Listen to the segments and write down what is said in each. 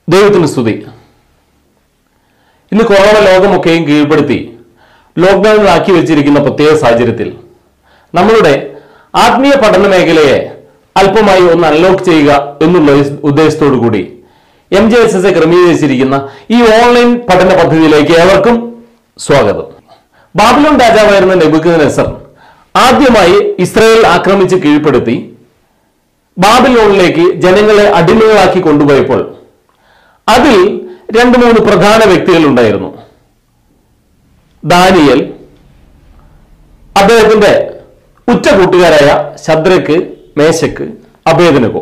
ദൈവത്തിന് സ്തുതി. ഇന്ന് കൊറോണ ലോകമൊക്കെയും കീഴ്പ്പെടുത്തി ലോക്ക്ഡൌണിലാക്കി വെച്ചിരിക്കുന്ന പ്രത്യേക സാഹചര്യത്തിൽ നമ്മളുടെ ആത്മീയ പഠന മേഖലയെ അല്പമായി ഒന്ന് അൺലോക്ക് ചെയ്യുക എന്നുള്ള ഉദ്ദേശത്തോടു കൂടി MJSS ക്രമീകരിച്ചിരിക്കുന്ന ഈ ഓൺലൈൻ പഠന പദ്ധതിയിലേക്ക് ഏവർക്കും സ്വാഗതം. ബാബിലോൺ രാജാവായിരുന്ന നെബൂഖദ്നേസർ ആദ്യമായി ഇസ്രായേൽ ആക്രമിച്ച് കീഴ്പ്പെടുത്തി ബാബിലോണിലേക്ക് ജനങ്ങളെ അടിമകളാക്കി കൊണ്ടുപോയപ്പോൾ അതിൽ 2-3 പ്രധാന വ്യക്തികൾ ഉണ്ടായിരുന്നു. ദാനിയേൽ, അദ്ദേഹത്തിന്റെ ഉറ്റ കൂട്ടുകാരായ ശദ്രക്ക്, മേശക്ക്, അബേദ്നെഗോ.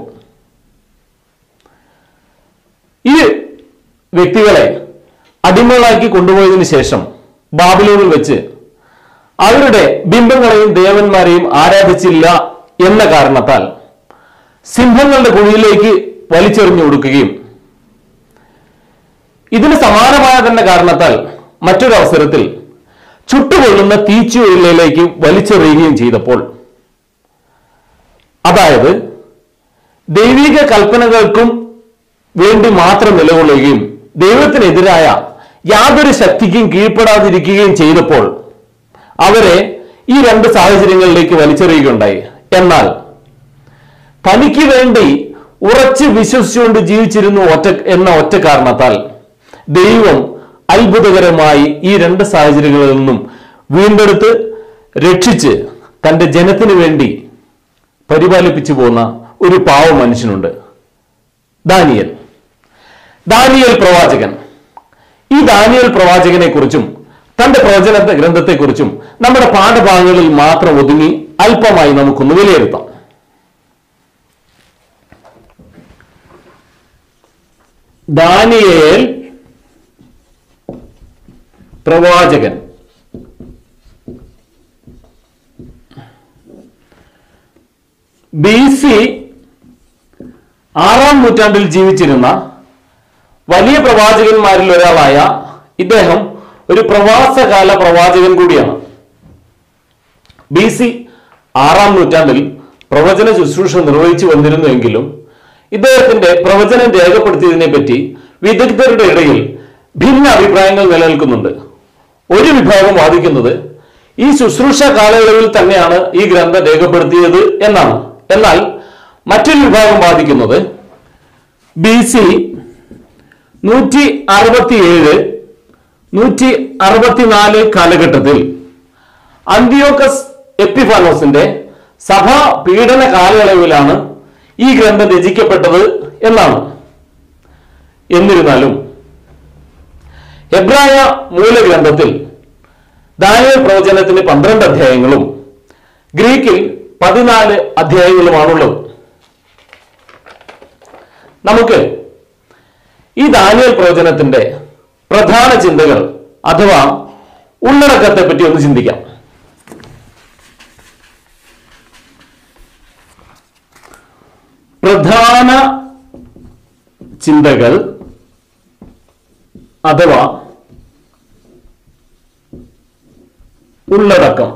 ഈ വ്യക്തികളെ അടിമകളാക്കി കൊണ്ടുപോയതിനു ശേഷം ബാബിലോണിൽ വെച്ച് അവരുടെ ബിംബങ്ങളെയും ദേവന്മാരെയും ആരാധിച്ചില്ല എന്ന കാരണത്താൽ സിംഹങ്ങളുടെ കുഴിയിലേക്ക് വലിച്ചെറിഞ്ഞു കൊടുക്കുകയും ഇതിന് സമാനമായ തന്നെ കാരണത്താൽ മറ്റൊരു അവസരത്തിൽ ചുട്ടുകൊള്ളുന്ന തീച്ചുഴലിലേക്ക് വലിച്ചെറിയുകയും ചെയ്തപ്പോൾ, അതായത് ദൈവിക കൽപ്പനകൾക്കും വേണ്ടി മാത്രം നിലകൊള്ളുകയും ദൈവത്തിനെതിരായ യാതൊരു ശക്തിക്കും കീഴ്പ്പെടാതിരിക്കുകയും ചെയ്തപ്പോൾ അവരെ ഈ 2 സാഹചര്യങ്ങളിലേക്ക് വലിച്ചെറിയുകയുണ്ടായി. എന്നാൽ തനിക്ക് വേണ്ടി ഉറച്ച് വിശ്വസിച്ചുകൊണ്ട് ജീവിച്ചിരുന്നു എന്ന ഒറ്റ കാരണത്താൽ ദൈവം അത്ഭുതകരമായി ഈ 2 സാഹചര്യങ്ങളിൽ നിന്നും വീണ്ടെടുത്ത് രക്ഷിച്ച് തൻ്റെ ജനത്തിന് വേണ്ടി പരിപാലിപ്പിച്ചു പോകുന്ന ഒരു പാവ മനുഷ്യനുണ്ട്, ദാനിയേൽ പ്രവാചകൻ. ഈ ദാനിയേൽ പ്രവാചകനെ കുറിച്ചും തന്റെ പ്രവചന ഗ്രന്ഥത്തെക്കുറിച്ചും നമ്മുടെ പാഠഭാഗങ്ങളിൽ മാത്രം ഒതുങ്ങി അല്പമായി നമുക്കൊന്ന് വിലയിരുത്താം. ദാനിയേൽ പ്രവാചകൻ BC 6-ാം നൂറ്റാണ്ടിൽ ജീവിച്ചിരുന്ന വലിയ പ്രവാചകന്മാരിൽ ഒരാളായ ഇദ്ദേഹം ഒരു പ്രവാസകാല പ്രവാചകൻ കൂടിയാണ്. BC 6-ാം നൂറ്റാണ്ടിൽ പ്രവചന ശുശ്രൂഷ നിർവഹിച്ചു വന്നിരുന്നുവെങ്കിലും ഇദ്ദേഹത്തിന്റെ പ്രവചനം രേഖപ്പെടുത്തിയതിനെ പറ്റി വിദഗ്ധരുടെ ഇടയിൽ ഭിന്ന അഭിപ്രായങ്ങൾ നിലനിൽക്കുന്നുണ്ട്. ഒരു വിഭാഗം വാദിക്കുന്നത് ഈ ശുശ്രൂഷ കാലയളവിൽ തന്നെയാണ് ഈ ഗ്രന്ഥം രേഖപ്പെടുത്തിയത് എന്നാണ്. എന്നാൽ മറ്റൊരു വിഭാഗം വാദിക്കുന്നത് BC 167-164 കാലഘട്ടത്തിൽ അന്തിയോക്കസ് എപ്പിഫാനോസിന്റെ സഭാ പീഡന കാലയളവിലാണ് ഈ ഗ്രന്ഥം രചിക്കപ്പെട്ടത് എന്നാണ്. എന്നിരുന്നാലും എബ്രായ മൂലഗ്രന്ഥത്തിൽ ദാനിയേൽ പ്രവചനത്തിന് 12 അധ്യായങ്ങളും ഗ്രീക്കിൽ 14 അധ്യായങ്ങളുമാണുള്ളത്. നമുക്ക് ഈ ദാനിയേൽ പ്രവചനത്തിന്റെ പ്രധാന ചിന്തകൾ അഥവാ ഉള്ളടക്കത്തെ പറ്റി ഒന്ന് ചിന്തിക്കാം. പ്രധാന ചിന്തകൾ അഥവാ ഉള്ളടക്കം.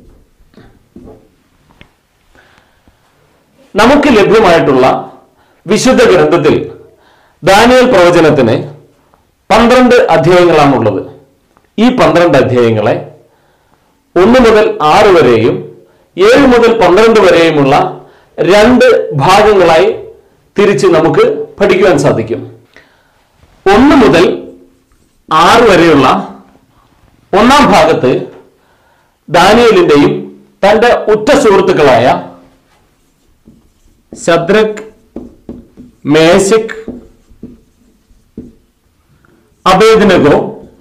നമുക്ക് ലഭ്യമായിട്ടുള്ള വിശുദ്ധ ഗ്രന്ഥത്തിൽ ദാനിയേൽ പ്രവചനത്തിന് 12 അധ്യായങ്ങളാണുള്ളത്. ഈ 12 അധ്യായങ്ങളെ 1 മുതൽ 6 വരെയും 7 മുതൽ 12 വരെയുമുള്ള 2 ഭാഗങ്ങളായി തിരിച്ച് നമുക്ക് പഠിക്കുവാൻ സാധിക്കും. 1 മുതൽ 6 വരെയുള്ള 1-ാം ഭാഗത്ത് ദാനിയേലിന്റെയും തന്റെ ഉറ്റ സുഹൃത്തുക്കളായ ശദ്രക്ക്, മേശക്ക്, അബേദ്നെഗോ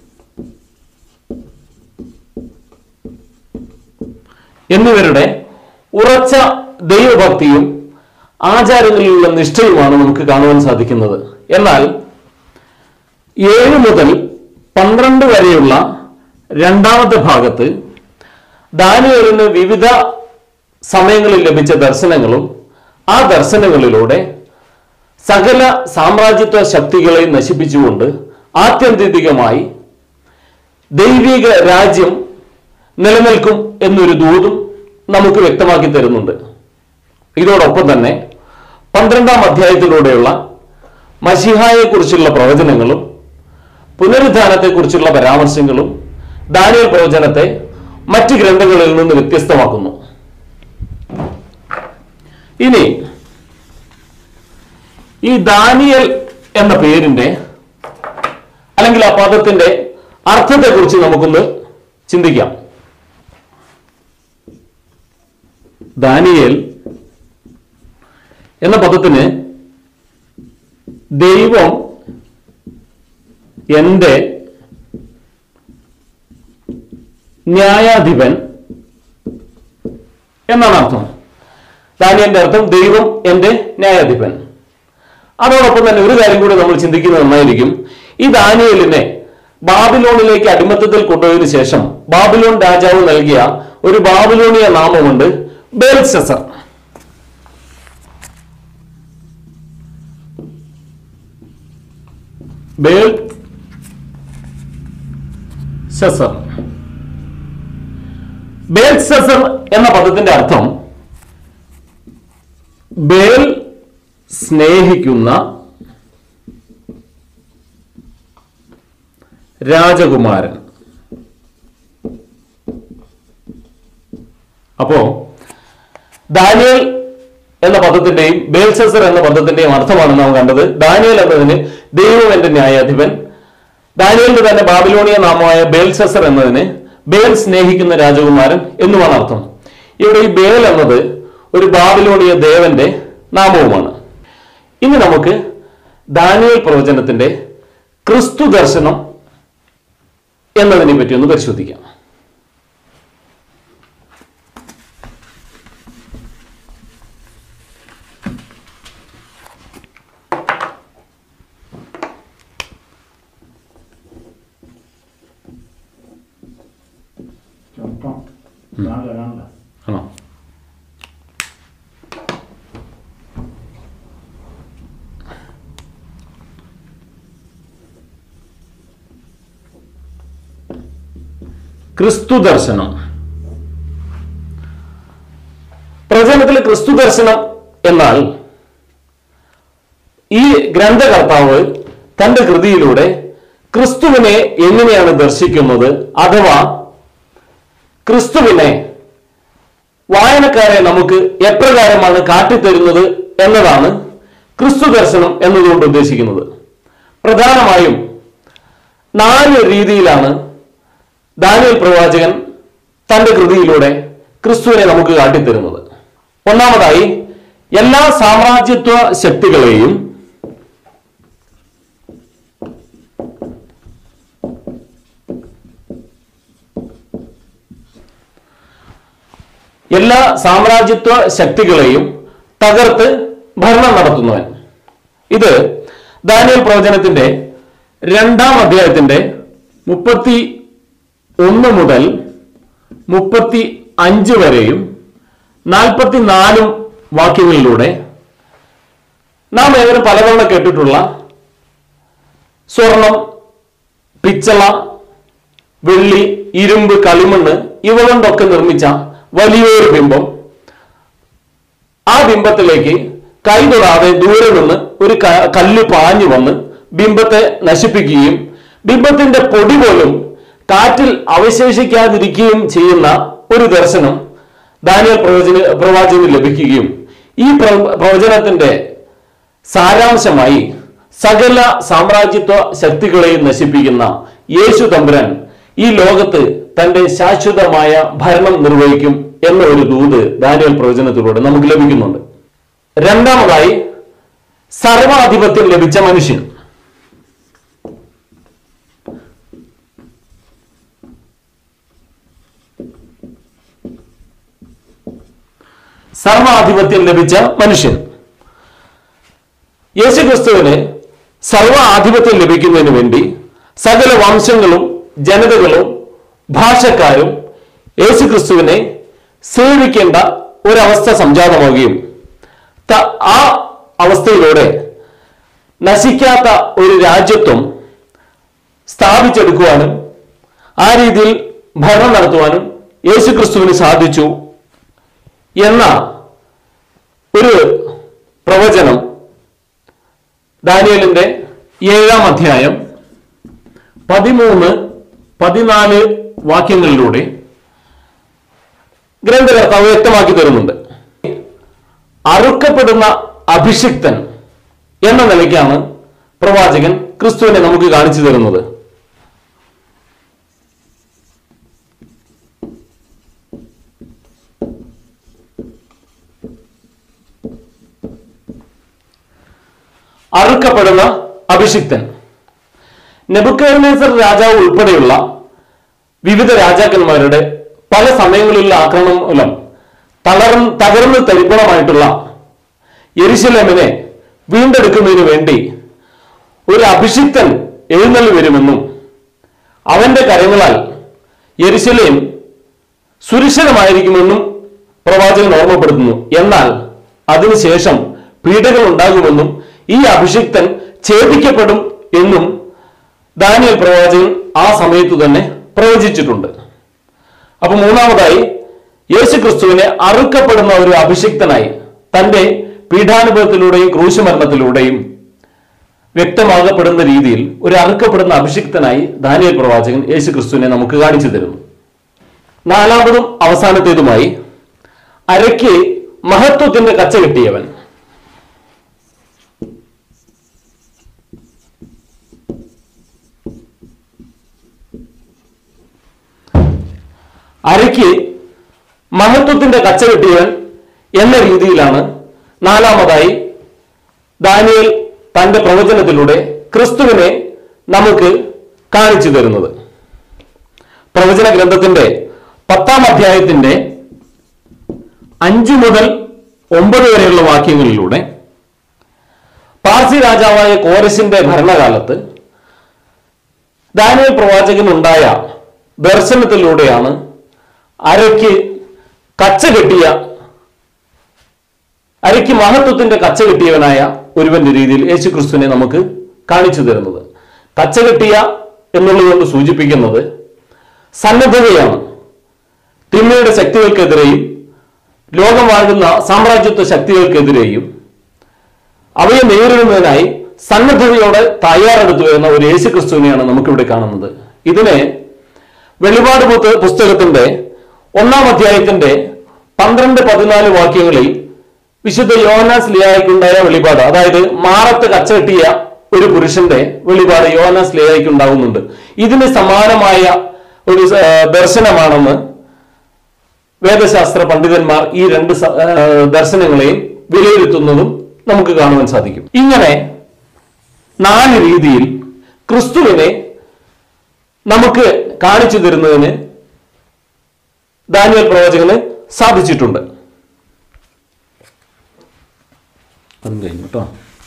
എന്നിവരുടെ ഉറച്ച ദൈവഭക്തിയും ആചാരങ്ങളിലുള്ള നിഷ്ഠയുമാണ് നമുക്ക് കാണുവാൻ സാധിക്കുന്നത്. എന്നാൽ 7 മുതൽ 12 വരെയുള്ള 2-ാമത്തെ ഭാഗത്ത് ദാനിയേലിന് വിവിധ സമയങ്ങളിൽ ലഭിച്ച ദർശനങ്ങളും ആ ദർശനങ്ങളിലൂടെ സകല സാമ്രാജ്യത്വ ശക്തികളെ നശിപ്പിച്ചുകൊണ്ട് ആത്യന്തികമായി ദൈവിക രാജ്യം നിലനിൽക്കും എന്നൊരു ദൂതും നമുക്ക് വ്യക്തമാക്കി തരുന്നുണ്ട്. ഇതോടൊപ്പം തന്നെ 12-ാം അധ്യായത്തിലൂടെയുള്ള മശിഹായെ കുറിച്ചുള്ള പ്രവചനങ്ങളും പുനരുദ്ധാനത്തെക്കുറിച്ചുള്ള പരാമർശങ്ങളും ദാനിയേൽ പ്രവചനത്തെ മറ്റ് ഗ്രന്ഥങ്ങളിൽ നിന്ന് വ്യത്യസ്തമാക്കുന്നു. ഇനി ഈ ദാനിയേൽ എന്ന പേരിന്റെ അല്ലെങ്കിൽ ആ പദത്തിന്റെ അർത്ഥത്തെക്കുറിച്ച് നമുക്കൊന്ന് ചിന്തിക്കാം. ദാനിയേൽ എന്ന പദത്തിന് ദൈവം എന്റെ ന്യായാധിപൻ എന്നാണ് അർത്ഥം. ദാനിയേലിന്റെ അർത്ഥം ദൈവം എന്റെ ന്യായാധിപൻ. അതോടൊപ്പം തന്നെ ഒരു കാര്യം കൂടി നമ്മൾ ചിന്തിക്കുന്നത് നന്നായിരിക്കും. ഈ ദാനിയേലിനെ ബാബിലോണിലേക്ക് അടിമത്തത്തിൽ കൊണ്ടുപോയതിനു ശേഷം ബാബിലോൺ രാജാവ് നൽകിയ ഒരു ബാബിലോണിയ നാമമുണ്ട്, ബേൽഷസർ. ബേൽഷസർ എന്ന പദത്തിന്റെ അർത്ഥം ബേൽ സ്നേഹിക്കുന്ന രാജകുമാരൻ. അപ്പോ ദാനിയേൽ എന്ന പദത്തിന്റെയും ബേൽഷസർ എന്ന പദത്തിന്റെയും അർത്ഥമാണ് നാം കണ്ടത്. ദാനിയേൽ എന്നതിന് ദൈവം എന്റെ ന്യായാധിപൻ, ദാനിയേലിന്റെ തന്നെ ബാബിലോണിയ നാമമായ ബേൽഷസർ എന്നതിന് ബേൽ സ്നേഹിക്കുന്ന രാജകുമാരൻ എന്നുമാണ് അർത്ഥം. ഇവിടെ ഈ ബേൽ എന്നത് ഒരു ബാബിലോണിയ ദേവന്റെ നാമവുമാണ്. ഇനി നമുക്ക് ദാനിയേൽ പ്രവചനത്തിന്റെ ക്രിസ്തു ദർശനം എന്നതിനെ പറ്റി ഒന്ന് പരിശോധിക്കാം. ആണോ? ക്രിസ്തു ദർശനം. പ്രവചനത്തിലെ ക്രിസ്തു ദർശനം എന്നാൽ ഈ ഗ്രന്ഥകർത്താവ് തന്റെ കൃതിയിലൂടെ ക്രിസ്തുവിനെ എങ്ങനെയാണ് ദർശിക്കുന്നത്, അഥവാ ക്രിസ്തുവിനെ വായനക്കാരെ നമുക്ക് എപ്രകാരമാണ് കാട്ടിത്തരുന്നത് എന്നതാണ് ക്രിസ്തു ദർശനം എന്നതുകൊണ്ട് ഉദ്ദേശിക്കുന്നത്. പ്രധാനമായും 4 രീതിയിലാണ് ദാനിയേൽ പ്രവാചകൻ തന്റെ കൃതിയിലൂടെ ക്രിസ്തുവിനെ നമുക്ക് കാട്ടിത്തരുന്നത്. ഒന്നാമതായി, എല്ലാ സാമ്രാജ്യത്വ ശക്തികളെയും തകർത്ത് ഭരണം നടത്തുന്നവൻ. ഇത് ദാനിയേൽ പ്രവചനത്തിന്റെ 2-ാം അധ്യായത്തിന്റെ 31 മുതൽ 35 വരെയും 44 വാക്യങ്ങളിലൂടെ നാം ഏവരും പലതവണ കേട്ടിട്ടുള്ള സ്വർണം, പിച്ചള, വെള്ളി, ഇരുമ്പ്, കളിമണ്ണ് ഇവ കൊണ്ടൊക്കെ നിർമ്മിച്ച വലിയൊരു ബിംബം, ആ ബിംബത്തിലേക്ക് കൈതൊടാതെ ദൂരെ നിന്ന് ഒരു കല്ല് പാഞ്ഞു വന്ന് ബിംബത്തെ നശിപ്പിക്കുകയും ബിംബത്തിന്റെ പൊടി പോലും കാറ്റിൽ അവശേഷിക്കാതിരിക്കുകയും ചെയ്യുന്ന ഒരു ദർശനം ദാനിയേൽ പ്രവാചകന് ലഭിക്കുകയും ഈ പ്രവചനത്തിന്റെ സാരാംശമായി സകല സാമ്രാജ്യത്വ ശക്തികളെയും നശിപ്പിക്കുന്ന യേശു തമ്പുരാൻ ഈ ലോകത്ത് തന്റെ ശാശ്വതമായ ഭരണം നിർവഹിക്കും എന്ന ഒരു ദൂത് ദാനിയേൽ പ്രവചനത്തിലൂടെ നമുക്ക് ലഭിക്കുന്നുണ്ട്. രണ്ടാമതായി, സർവാധിപത്യം ലഭിച്ച മനുഷ്യൻ. സർവാധിപത്യം ലഭിച്ച മനുഷ്യൻ. യേശുക്രിസ്തുവിന് സർവ ആധിപത്യം ലഭിക്കുന്നതിന് വേണ്ടി സകല വംശങ്ങളും ജനതകളും ഭാഷക്കാരും യേശുക്രിസ്തുവിനെ സേവിക്കേണ്ട ഒരവസ്ഥ സംജാതമാവുകയും ആ അവസ്ഥയിലൂടെ നശിക്കാത്ത ഒരു രാജ്യത്വം സ്ഥാപിച്ചെടുക്കുവാനും ആ രീതിയിൽ ഭരണം നടത്തുവാനും യേശുക്രിസ്തുവിന് സാധിച്ചു എന്ന ഒരു പ്രവചനം ദാനിയേലിന്റെ 7-ാം അധ്യായം 13-14 വാക്യങ്ങളിലൂടെ ഗ്രന്ഥകർത്താവ് വ്യക്തമാക്കി തരുന്നുണ്ട്. അറുക്കപ്പെടുന്ന അഭിഷിക്തൻ എന്ന നിലയ്ക്കാണ് പ്രവാചകൻ ക്രിസ്തുവിനെ നമുക്ക് കാണിച്ചു തരുന്നത്. അറുക്കപ്പെടുന്ന അഭിഷിക്തൻ. നെബൂഖദ്നേസർ രാജാവ് ഉൾപ്പെടെയുള്ള വിവിധ രാജാക്കന്മാരുടെ പല സമയങ്ങളിലുള്ള ആക്രമണം മൂലം തകർന്ന് തരിപ്പണമായിട്ടുള്ള യെരുശലേമിനെ വീണ്ടെടുക്കുന്നതിന് വേണ്ടി ഒരു അഭിഷിക്തൻ എഴുന്നള്ളി വരുമെന്നും അവന്റെ കരങ്ങളാൽ യെരുശലേം സുരക്ഷിതമായിരിക്കുമെന്നും പ്രവാചകൻ ഓർമ്മപ്പെടുത്തുന്നു. എന്നാൽ അതിനുശേഷം പീഡകൾ ഉണ്ടാകുമെന്നും ഈ അഭിഷിക്തൻ ഛേദിക്കപ്പെടും എന്നും ദാനിയേൽ പ്രവാചകൻ ആ സമയത്ത് തന്നെ പ്രവചിച്ചിട്ടുണ്ട്. അപ്പൊ മൂന്നാമതായി യേശുക്രിസ്തുവിനെ അറുക്കപ്പെടുന്ന ഒരു അഭിഷിക്തനായി തന്റെ പീഡാനുഭവത്തിലൂടെയും ക്രൂശുമരണത്തിലൂടെയും വ്യക്തമാകപ്പെടുന്ന രീതിയിൽ ഒരു അറുക്കപ്പെടുന്ന അഭിഷിക്തനായി ദാനിയേൽ പ്രവാചകൻ യേശുക്രിസ്തുവിനെ നമുക്ക് കാണിച്ചു തരുന്നു. നാലാമതും അവസാനത്തേതുമായി അരയ്ക്ക് മഹത്വത്തിന്റെ കച്ച കെട്ടിയവൻ. അരയ്ക്ക് മഹത്വത്തിന്റെ കച്ച കെട്ടിയവൻ എന്ന രീതിയിലാണ് നാലാമതായി ദാനിയേൽ തന്റെ പ്രവചനത്തിലൂടെ ക്രിസ്തുവിനെ നമുക്ക് കാണിച്ചു തരുന്നത്. പ്രവചന ഗ്രന്ഥത്തിന്റെ 10-ാം അധ്യായത്തിന്റെ 5 മുതൽ 9 വരെയുള്ള വാക്യങ്ങളിലൂടെ പാർസി രാജാവായ കോരശിന്റെ ഭരണകാലത്ത് ദാനിയേൽ പ്രവാചകനുണ്ടായ ദർശനത്തിലൂടെയാണ് അരയ്ക്ക് മഹത്വത്തിന്റെ കച്ച കെട്ടിയവനായ ഒരുവന്റെ രീതിയിൽ യേശുക്രിസ്തുവിനെ നമുക്ക് കാണിച്ചു തരുന്നത്. കച്ച കെട്ടിയ എന്നുള്ളതുകൊണ്ട് സൂചിപ്പിക്കുന്നത് സന്നദ്ധതയാണ്. തിന്മയുടെ ശക്തികൾക്കെതിരെയും ലോകം വാഴുന്ന സാമ്രാജ്യത്വ ശക്തികൾക്കെതിരെയും അവയെ നേരിടുന്നതിനായി സന്നദ്ധതയോടെ തയ്യാറെടുത്തു വരുന്ന ഒരു യേശുക്രിസ്തുവിനെയാണ് നമുക്കിവിടെ കാണുന്നത്. ഇതിനെ വെളിപാട് പുസ്തകത്തിന്റെ 1-ാം അധ്യായത്തിന്റെ 12-14 വാക്യങ്ങളിൽ വിശുദ്ധ യോഹന്നാൻ സ്ലീഹായ്ക്കുണ്ടായ വെളിപാട്, അതായത് മാറത്ത് കച്ചകെട്ടിയ ഒരു പുരുഷന്റെ വെളിപാട് യോഹന്നാൻ സ്ലീഹായ്ക്ക് ഉണ്ടാകുന്നുണ്ട്. ഇതിന് സമാനമായ ഒരു ദർശനമാണെന്ന് വേദശാസ്ത്ര പണ്ഡിതന്മാർ ഈ 2 ദർശനങ്ങളെയും വിലയിരുത്തുന്നതും നമുക്ക് കാണുവാൻ സാധിക്കും. ഇങ്ങനെ 4 രീതിയിൽ ക്രിസ്തുവിനെ നമുക്ക് കാണിച്ചു തരുന്നതിന് ദാനിയേൽ പ്രവാചകന് സാധിച്ചിട്ടുണ്ട്. അതും കഴിഞ്ഞു കേട്ടോ.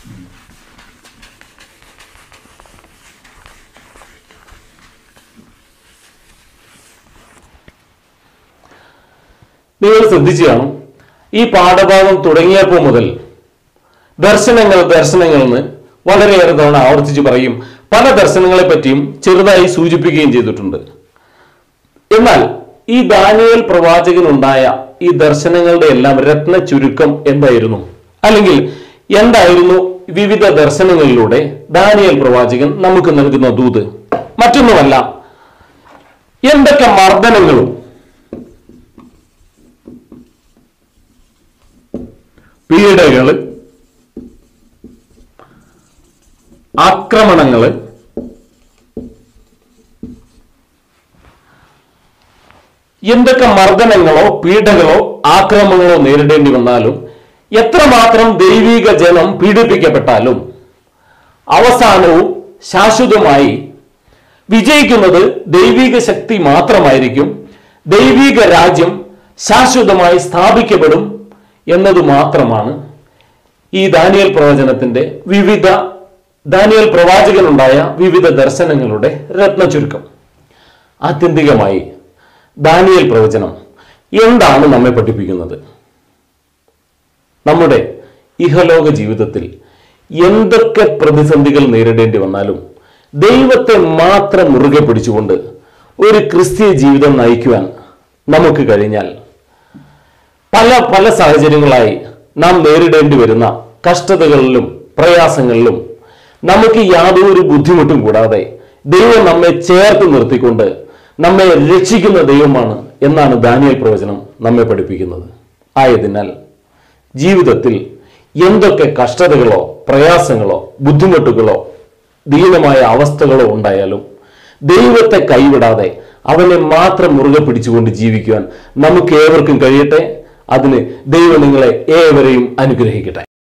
നിങ്ങൾ ശ്രദ്ധിച്ചു കാണും, ഈ പാഠഭാഗം തുടങ്ങിയപ്പോൾ മുതൽ ദർശനങ്ങൾ എന്ന് വളരെയേറെ തവണ ആവർത്തിച്ച് പറയും. പല ദർശനങ്ങളെ പറ്റിയും ചെറുതായി സൂചിപ്പിക്കുകയും ചെയ്തിട്ടുണ്ട്. എന്നാൽ ഈ ദാനിയേൽ പ്രവാചകനുണ്ടായ ഈ ദർശനങ്ങളുടെ എല്ലാം രത്ന ചുരുക്കം എന്തായിരുന്നു, അല്ലെങ്കിൽ എന്തായിരുന്നു വിവിധ ദർശനങ്ങളിലൂടെ ദാനിയേൽ പ്രവാചകൻ നമുക്ക് നൽകുന്ന ദൂത്? മറ്റൊന്നുമല്ല, എന്തൊക്കെ മർദ്ദനങ്ങളും പീഡകള്, ആക്രമണങ്ങള്, എന്തൊക്കെ മർദ്ദനങ്ങളോ പീഡകളോ ആക്രമണങ്ങളോ നേരിടേണ്ടി വന്നാലും, എത്രമാത്രം ദൈവിക ജനം പീഡിപ്പിക്കപ്പെട്ടാലും അവസാനവും ശാശ്വതമായി വിജയിക്കുന്നത് ദൈവിക ശക്തി മാത്രമായിരിക്കും. ദൈവിക രാജ്യം ശാശ്വതമായി സ്ഥാപിക്കപ്പെടും എന്നത് മാത്രമാണ് ഈ ദാനിയേൽ പ്രവാചകനുണ്ടായ വിവിധ ദർശനങ്ങളുടെ രത്ന ചുരുക്കം. ആത്യന്തികമായി ദാനിയേൽ പ്രവചനം എന്താണ് നമ്മെ പഠിപ്പിക്കുന്നത്? നമ്മുടെ ഇഹലോക ജീവിതത്തിൽ എന്തൊക്കെ പ്രതിസന്ധികൾ നേരിടേണ്ടി വന്നാലും ദൈവത്തെ മാത്രം മുറുകെ പിടിച്ചുകൊണ്ട് ഒരു ക്രിസ്തീയ ജീവിതം നയിക്കുവാൻ നമുക്ക് കഴിഞ്ഞാൽ പല സാഹചര്യങ്ങളായി നാം നേരിടേണ്ടി വരുന്ന കഷ്ടതകളിലും പ്രയാസങ്ങളിലും നമുക്ക് യാതൊരു ബുദ്ധിമുട്ടും കൂടാതെ ദൈവം നമ്മെ ചേർത്ത് നിർത്തിക്കൊണ്ട് നമ്മെ രക്ഷിക്കുന്ന ദൈവമാണ് എന്നാണ് ദാനിയേൽ പ്രവചനം നമ്മെ പഠിപ്പിക്കുന്നത്. ആയതിനാൽ ജീവിതത്തിൽ എന്തൊക്കെ കഷ്ടതകളോ പ്രയാസങ്ങളോ ബുദ്ധിമുട്ടുകളോ ദീനമായ അവസ്ഥകളോ ഉണ്ടായാലും ദൈവത്തെ കൈവിടാതെ അവനെ മാത്രം മുറുകെ പിടിച്ചുകൊണ്ട് ജീവിക്കുവാൻ നമുക്ക് ഏവർക്കും കഴിയട്ടെ. അതിന് ദൈവം നിങ്ങളെ ഏവരെയും അനുഗ്രഹിക്കട്ടെ.